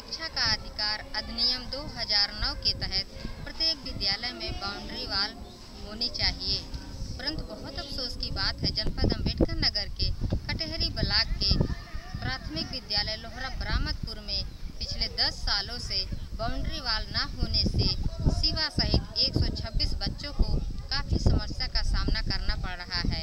शिक्षा का अधिकार अधिनियम 2009 के तहत प्रत्येक विद्यालय में बाउंड्री वॉल होनी चाहिए, परंतु बहुत अफसोस की बात है जनपद अम्बेडकर नगर के कटहरी ब्लॉक के प्राथमिक विद्यालय लोहरा बरामदपुर में पिछले 10 सालों से बाउंड्री वॉल न होने से शिवा सहित 126 बच्चों को काफ़ी समस्या का सामना करना पड़ रहा है।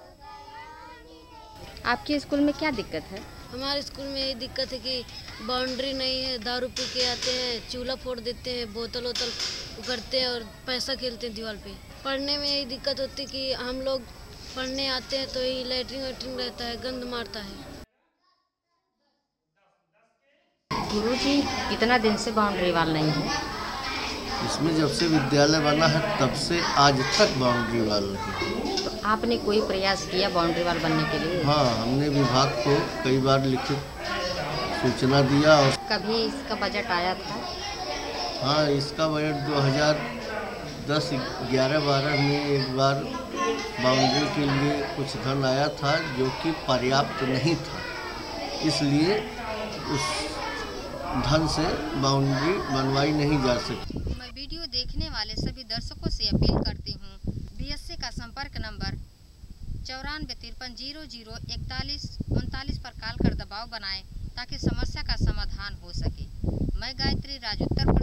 आपके स्कूल में क्या दिक्कत है? हमारे स्कूल में ये दिक्कत है कि बाउंड्री नहीं है, दारू पी के आते हैं, चूल्हा फोड़ देते हैं, बोतल वोतल करते हैं और पैसा खेलते हैं दीवार पे। पढ़ने में यही दिक्कत होती है कि हम लोग पढ़ने आते हैं तो यही लैट्रिन वैट्रिन रहता है, गंद मारता है। गुरुजी, कितना दिन से बाउंड्री वॉल नहीं है? इसमें जब से विद्यालय बना है तब से आज तक बाउंड्री वॉल नहीं है। तो आपने कोई प्रयास किया बाउंड्री वॉल बनने के लिए? हाँ, हमने विभाग को कई बार लिखित सूचना दिया। और कभी इसका बजट आया था? हाँ, इसका बजट 2010-11-12 में एक बार बाउंड्री के लिए कुछ धन आया था जो कि पर्याप्त नहीं था, इसलिए उस धन से बाउंड्री बनवाई नहीं जा सकती। मैं वीडियो देखने वाले सभी दर्शकों से अपील करती हूँ, बीएससी का संपर्क नंबर 9453004139 पर कॉल कर दबाव बनाएं ताकि समस्या का समाधान हो सके। मैं गायत्री राज, उत्तर